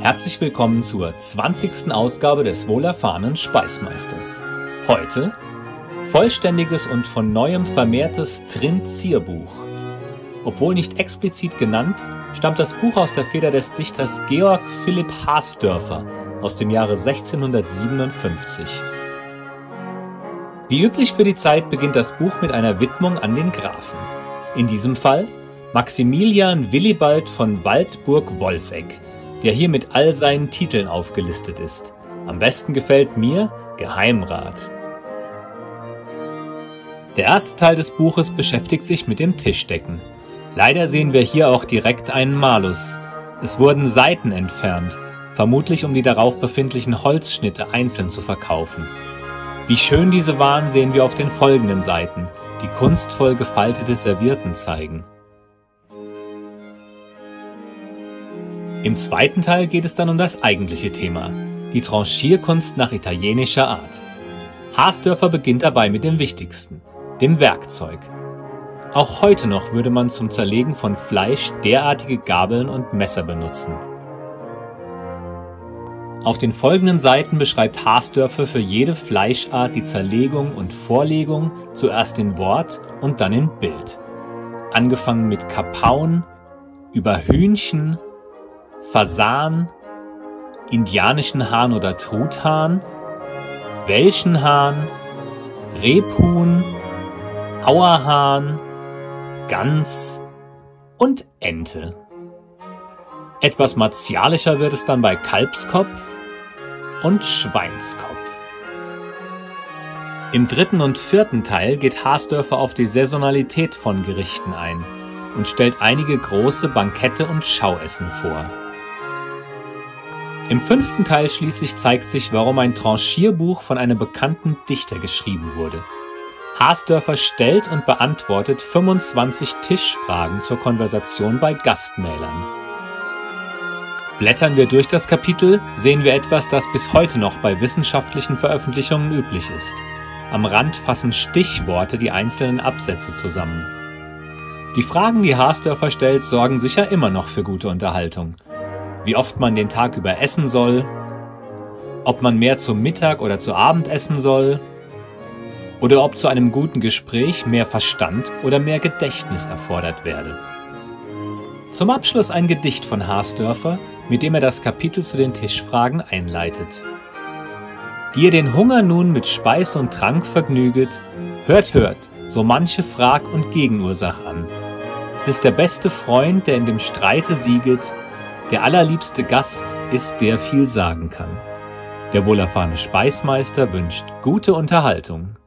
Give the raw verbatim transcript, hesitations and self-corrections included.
Herzlich willkommen zur zwanzigsten Ausgabe des wohlerfahrenen Speismeisters. Heute vollständiges und von neuem vermehrtes Trinzierbuch. Obwohl nicht explizit genannt, stammt das Buch aus der Feder des Dichters Georg Philipp Harsdörffer aus dem Jahre sechzehnhundertsiebenundfünfzig. Wie üblich für die Zeit beginnt das Buch mit einer Widmung an den Grafen. In diesem Fall Maximilian Willibald von Waldburg-Wolfegg, der hier mit all seinen Titeln aufgelistet ist. Am besten gefällt mir Geheimrat. Der erste Teil des Buches beschäftigt sich mit dem Tischdecken. Leider sehen wir hier auch direkt einen Malus. Es wurden Seiten entfernt, vermutlich um die darauf befindlichen Holzschnitte einzeln zu verkaufen. Wie schön diese waren, sehen wir auf den folgenden Seiten, die kunstvoll gefaltete Servietten zeigen. Im zweiten Teil geht es dann um das eigentliche Thema, die Tranchierkunst nach italienischer Art. Harsdörffer beginnt dabei mit dem Wichtigsten, dem Werkzeug. Auch heute noch würde man zum Zerlegen von Fleisch derartige Gabeln und Messer benutzen. Auf den folgenden Seiten beschreibt Harsdörffer für jede Fleischart die Zerlegung und Vorlegung, zuerst in Wort und dann in Bild. Angefangen mit Kapaun, über Hühnchen, Fasan, indianischen Hahn oder Truthahn, Welschenhahn, Rebhuhn, Auerhahn, Gans und Ente. Etwas martialischer wird es dann bei Kalbskopf und Schweinskopf. Im dritten und vierten Teil geht Harsdörffer auf die Saisonalität von Gerichten ein und stellt einige große Bankette und Schauessen vor. Im fünften Teil schließlich zeigt sich, warum ein Tranchierbuch von einem bekannten Dichter geschrieben wurde. Harsdörffer stellt und beantwortet fünfundzwanzig Tischfragen zur Konversation bei Gastmählern. Blättern wir durch das Kapitel, sehen wir etwas, das bis heute noch bei wissenschaftlichen Veröffentlichungen üblich ist. Am Rand fassen Stichworte die einzelnen Absätze zusammen. Die Fragen, die Harsdörffer stellt, sorgen sicher immer noch für gute Unterhaltung. Wie oft man den Tag über essen soll, ob man mehr zum Mittag oder zu Abend essen soll, oder ob zu einem guten Gespräch mehr Verstand oder mehr Gedächtnis erfordert werde. Zum Abschluss ein Gedicht von Harsdörffer, mit dem er das Kapitel zu den Tischfragen einleitet. Die ihr den Hunger nun mit Speis und Trank vergnüget, hört, hört, so manche Frag und Gegenursach an. Es ist der beste Freund, der in dem Streite sieget, der allerliebste Gast ist, der viel sagen kann. Der wohlerfahrene Speismeister wünscht gute Unterhaltung.